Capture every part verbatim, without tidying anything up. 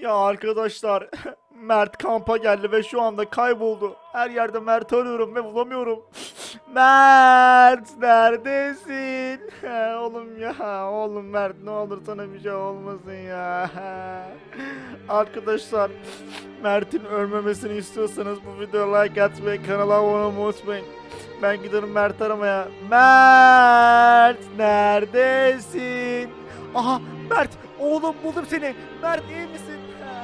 Ya arkadaşlar, Mert kampa geldi ve şu anda kayboldu. Her yerde Mert arıyorum ve bulamıyorum. Mert neredesin? Oğlum ya, oğlum Mert, ne olur sana bir şey olmasın ya. Arkadaşlar, Mert'in ölmemesini istiyorsanız bu videoya like atmayı, kanala abone olmayı unutmayın. Ben gidiyorum Mert aramaya. Mert neredesin? Aha, Mert, oğlum buldum seni. Mert, iyi misin?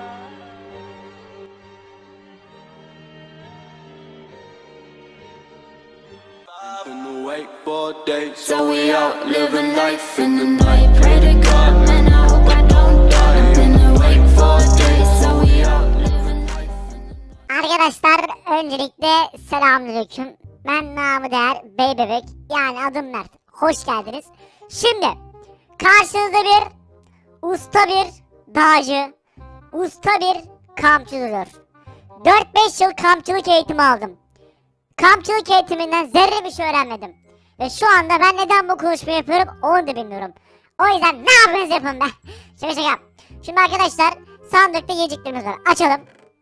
Been awake for days, so we out living life in the night. Pray to God, man, I hope I don't die. Been awake for days, so we out living life in the night. Arkadaşlar öncelikle selamünaleyküm. Ben namı değer Bey Bebek, yani adım Mert. Hoş geldiniz. Şimdi karşınızda bir usta bir dağcı, usta bir kampçı duruyor. dört beş yıl kampçılık eğitimi aldım. Kampçılık eğitiminden zerre bir şey öğrenmedim. Ve şu anda ben neden bu konuşmayı yapıyorum onu da bilmiyorum. O yüzden ne yapıyorsunuz yapın be. Şaka şaka. Şimdi arkadaşlar sandıkta yiyeceklerimiz var. Açalım.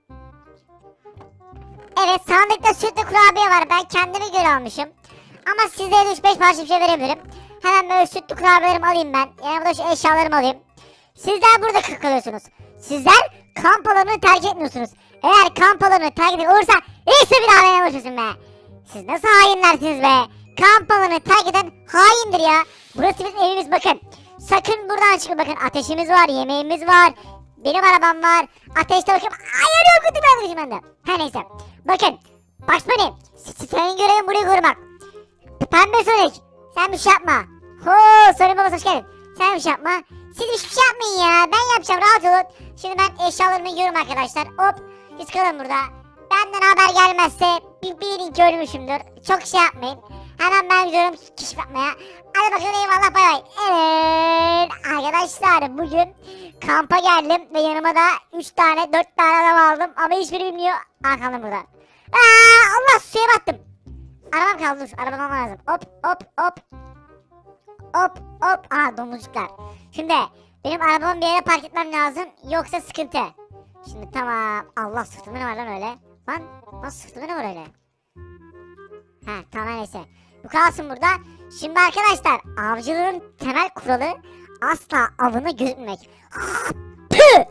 Evet, sandıkta sütlü kurabiye var. Ben kendime göre almışım. Ama sizlere üç beş parça bir şey verebilirim. Hemen böyle sütlü kurabiyelerimi alayım ben. Yani burada şu eşyalarımı alayım. Sizler burada kalıyorsunuz. Sizler kamp alanını tercih etmiyorsunuz. Eğer kamp alanını tercih ediyor olursa iyisi bir daha beni vurursun be. Siz nasıl hainlersiniz be. Kamp alanını terk eden haindir ya. Burası bizim evimiz, bakın. Sakın buradan çıkın, bakın. Ateşimiz var, yemeğimiz var. Benim arabam var. Ateşte bakın. Ay, ölüyor kötü bir arkadaşım bende. Her neyse. Bakın. Başmanım. Senin görevin burayı korumak. Pembe Sonic. Sen bir şey yapma. Hoo, Sonic babası hoş geldin. Sen bir şey yapma. Siz hiçbir şey yapmayın ya. Ben yapacağım, rahat olun. Şimdi ben eşyalarımı yiyorum arkadaşlar. Hop. Siz kalın burada. Benden haber gelmezse bilin ki ölmüşümdür. Çok şey yapmayın. Hemen ben gidiyorum keşif yapmaya. Hadi bakalım, eyvallah, bay bay. Evet arkadaşlar, bugün kampa geldim ve yanıma da üç tane dört tane adam aldım. Ama hiçbiri bilmiyor. Arkamda burada. Aa, Allah, suya battım. Arabam kaldı, dur. Arabam almam lazım. Hop hop hop. Hop hop. Aha, domuzcuklar. Şimdi benim arabamı bir yere park etmem lazım. Yoksa sıkıntı. Şimdi tamam. Allah, sırtımda ne var lan öyle? Lan nasıl, sırtımda ne var öyle? Ha tamam, neyse. Bu kalsın burada. Şimdi arkadaşlar, avcılığın temel kuralı asla avını gözükmemek. Püh!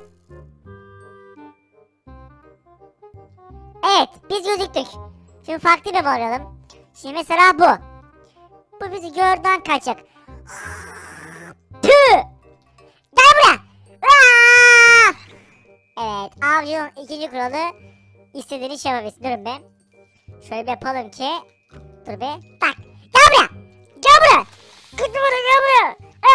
Evet, biz gözüktük. Şimdi farklı bir bağıralım. Şimdi mesela bu. Bu bizi gördüğünden kaçacak. Püh! Gel buraya! Aa! Evet, avcının ikinci kuralı istediğini şey yapabilsin. Durun be. Şöyle bir yapalım ki. Dur be. Tak. Gel buraya. Gel buraya. Kıtı buraya, gel buraya.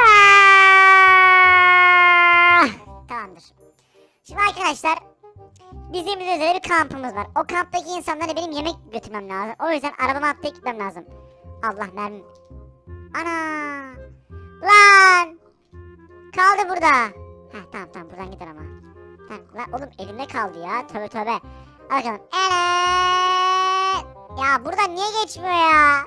Aa! Tamamdır. Şimdi arkadaşlar, bizim özel bir kampımız var. O kamptaki insanlara benim yemek götürmem lazım. O yüzden arabama atlayıp gitmem lazım. Allah, mermim. Ana. Lan. Kaldı burada. Heh, tamam tamam, buradan gider ama. Tamam, lan oğlum elimde kaldı ya. Tövbe tövbe. Bakalım. Evet. Ya burada niye geçmiyor ya?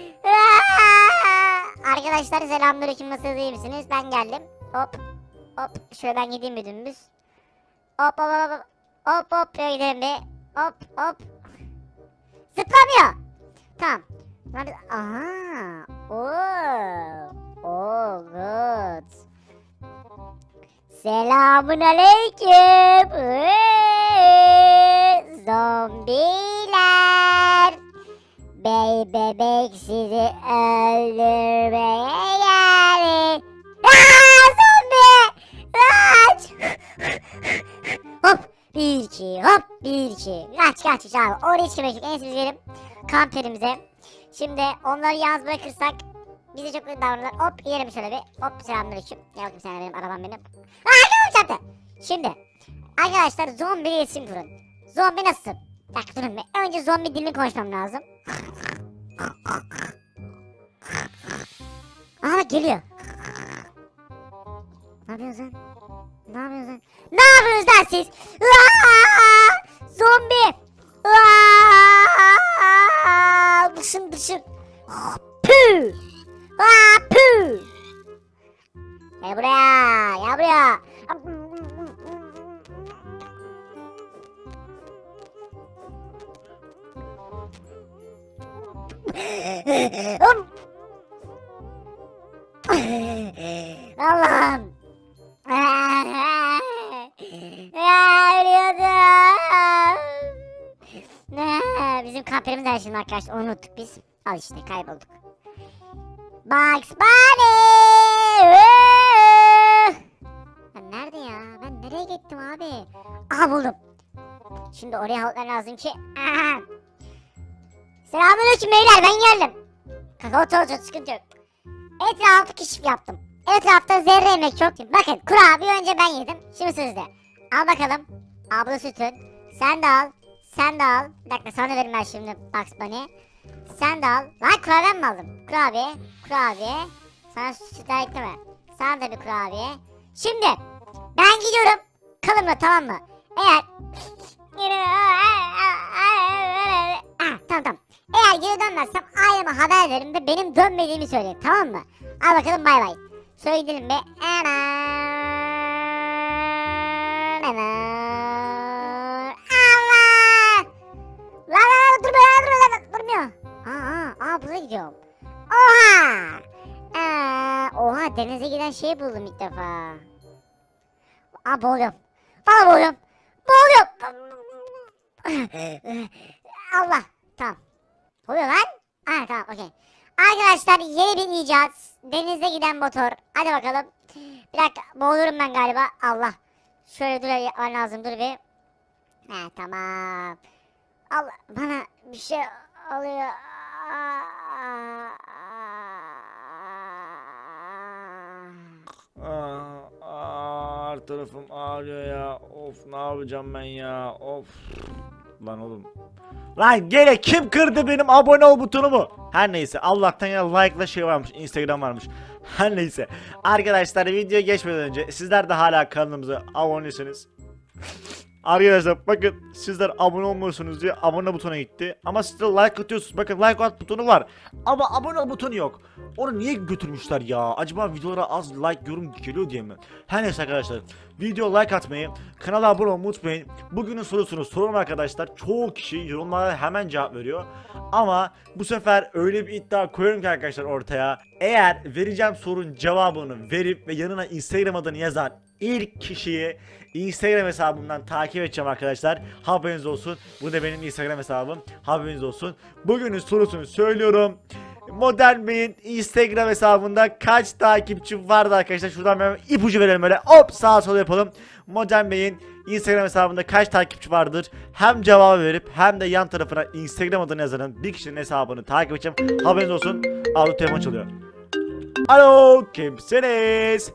Aa! Arkadaşlar selamünaleyküm, nasılsınız, iyi misiniz? Ben geldim. Hop. Hop. Şöyle ben gideyim bir dümdüz. Hop hop hop. Hop hop. Şöyle gidelim bir. Hop hop. Zıplamıyor. Tamam. Lan biz... Aha. Oo. Oh good. Selamun aleyküm. Zombiler. Bey bebek sizi öldürmeye geldi. Aaa, zombi. Kaç. Hop. Bir iki. Hop. Bir iki. Kaç kaç kaç abi. Oraya çıkmayacak. En iyisi biz verim kamp yerimize. Şimdi onları yalnız bırakırsak bize çok kötü davranırlar. Hop, yiyelim şöyle bir. Hop, selamünaleyküm. Gel bakayım sen, benim arabam benim. Aaa, ne çarptı? Şimdi arkadaşlar, zombi iletişim kurun. Zombi nasılsın? Bak durun be. Önce zombi dilini konuşmam lazım. Aha, geliyor. Ne yapıyorsun sen? Ne yapıyorsun sen? Ne yapıyorsunuz lan siz? Aa, zombi. Aa, dışın dışın. Püh. Aa, püh. Gel buraya. Gel buraya. Allah'ım. Ya ölüyordum. Bizim kamperimiz de şimdi arkadaşlar, onu unuttuk biz. Al işte, kaybolduk. Bugs Bunny. Ben nerede ya? Ben nereye gittim abi? Aha buldum. Şimdi oraya halklar lazım ki. Aha. Selamünaleyküm beyler, ben geldim. Kakao tozu, sıkıntı yok. Etrafı keşif yaptım. Etrafta zerre yemek yok. Şimdi bakın, kurabiye önce ben yedim. Şimdi sizde. Al bakalım. Abla sütün. Sen de al. Sen de al. Bir dakika, sana verim ben şimdi Bugs Bunny. Sen de al. Lan kurabiye mi aldım? Kurabiye. Kurabiye. Sana sütler ekleme. Sana da bir kurabiye. Şimdi ben gidiyorum. Kalımla, tamam mı? Eğer ah, tamam tamam. Eğer geri dönmezsem aileme haber verin ve benim dönmediğimi söyleyin, tamam mı? Al bakalım, bay bay. Şöyle gidelim be. Allah! La la la, durmuyor durmuyor durmuyor. Aa aa buraya gidiyorum. Oha! Aa, oha, denize giden şeyi buldum ilk defa. Aa boğuluyorum. Aa boğuluyorum. Boğuluyorum. Allah. Tamam. Oluyor lan. Aa tamam, okey. Arkadaşlar, yeni bir icat. Denize giden motor. Hadi bakalım. Bir dakika, boğulurum ben galiba. Allah. Şöyle dur, yapman lazım, dur bir. He tamam. Allah, bana bir şey oluyor. Aa, aa, her tarafım ağrıyor ya. Of, ne yapacağım ben ya? Of. Lan oğlum. Lan gene kim kırdı benim abone ol butonumu? Her neyse, Allah'tan ya like'la şey varmış, Instagram varmış. Her neyse. Arkadaşlar, videoya geçmeden önce sizler de hala kanalımıza aboneyseniz arkadaşlar bakın, sizler abone olmuyorsunuz diye abone butona gitti. Ama siz de like atıyorsunuz. Bakın, like at butonu var ama abone ol butonu yok. Onu niye götürmüşler ya? Acaba videolara az like, yorum geliyor diye mi? Her neyse arkadaşlar, video like atmayı, kanala abone olmayı unutmayın. Bugünün sorusunu sorun arkadaşlar. Çoğu kişi yorumlara hemen cevap veriyor. Ama bu sefer öyle bir iddia koyuyorum ki arkadaşlar ortaya. Eğer vereceğim sorunun cevabını verip ve yanına Instagram adını yazan ilk kişiyi Instagram hesabımdan takip edeceğim arkadaşlar. Haberiniz olsun. Bu da benim Instagram hesabım. Haberiniz olsun. Bugünün sorusunu söylüyorum. Modern Bey'in Instagram hesabında kaç takipçi vardı arkadaşlar? Şuradan hemen ipucu verelim böyle. Hop, sağa sola yapalım. Modern Bey'in Instagram hesabında kaç takipçi vardır? Hem cevabı verip hem de yan tarafına Instagram adını yazanın bir kişinin hesabını takip edeceğim. Haberiniz olsun. Aldı, telefon çalıyor. Alo, kimsiniz?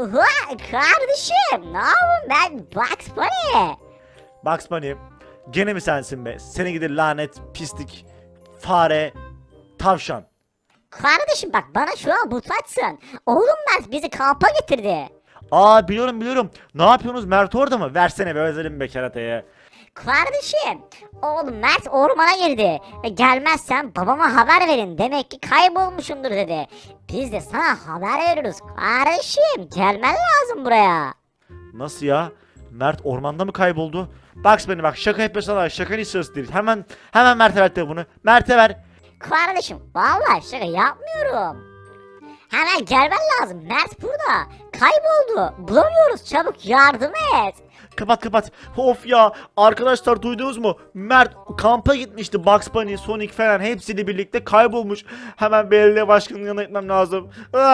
Kardeşim, ne yapayım, ben Bugs Bunny. Bugs Bunny, gene mi sensin be? Seni gidi lanet, pislik, fare, tavşan. Kardeşim bak, bana şu an mutfaksın. Oğlum Mert bizi kampa getirdi. Aa, biliyorum biliyorum. Ne yapıyorsunuz, Mert orada mı? Versene be, özelim be kerataya. Kardeşim, oğlum Mert ormana girdi ve gelmezsen babama haber verin, demek ki kaybolmuşumdur dedi. Biz de sana haber veriyoruz kardeşim, gelmen lazım buraya. Nasıl ya? Mert ormanda mı kayboldu? Bugs Bunny bak, şaka yapıyorsan şakanın sırası değil. Hemen hemen Mert'e ver telefonu. Mert'e ver. Kardeşim vallahi şaka yapmıyorum. Hemen gelmen lazım, Mert burada. Kayboldu, bulamıyoruz, çabuk yardım et. Kapat kapat. Of ya, arkadaşlar duydunuz mu? Mert kampa gitmişti. Bugs Bunny, Sonic falan hepsiyle birlikte kaybolmuş. Hemen belediye başkanının yanına gitmem lazım.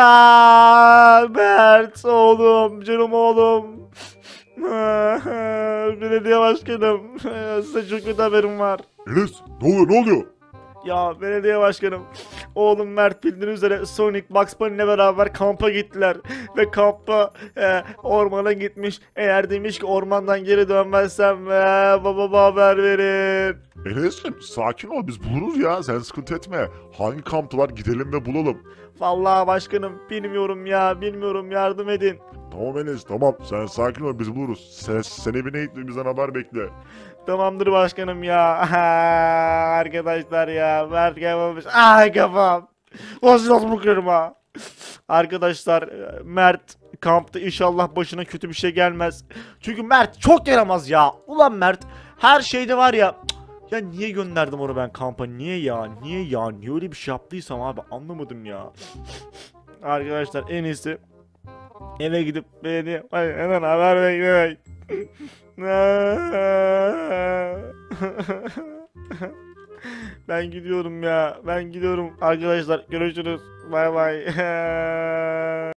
Aa, Mert oğlum, canım oğlum. Belediye başkanım, size çok kötü haberim var. Enes, ne oluyor ne oluyor? Ya belediye başkanım, oğlum Mert bildiğiniz üzere Sonic, Bugs Bunny ile beraber kampa gittiler. Ve kampa e, ormana gitmiş. Eğer demiş ki ormandan geri dönmezsem e, babama haber verin. Enes'cim sakin ol, biz buluruz ya, sen sıkıntı etme. Hangi kamptalar, gidelim ve bulalım. Vallahi başkanım bilmiyorum ya, bilmiyorum, yardım edin. Tamam Enes, tamam, sen sakin ol, biz buluruz. Sen, sen evine git ve bizden haber bekle. Tamamdır başkanım ya. Arkadaşlar ya, Mert kaybolmuş. Ay kafam. Nasıl nasıl bu kırma? Arkadaşlar, Mert kampta, inşallah başına kötü bir şey gelmez. Çünkü Mert çok yaramaz ya. Ulan Mert her şeyde var ya. Ya niye gönderdim onu ben kampa? Niye ya? Niye ya? Niye öyle bir şey yaptıysam abi anlamadım ya. Arkadaşlar en iyisi eve gidip beni hemen haber beklemek. Ben gidiyorum ya. Ben gidiyorum. Arkadaşlar görüşürüz. Bay bay.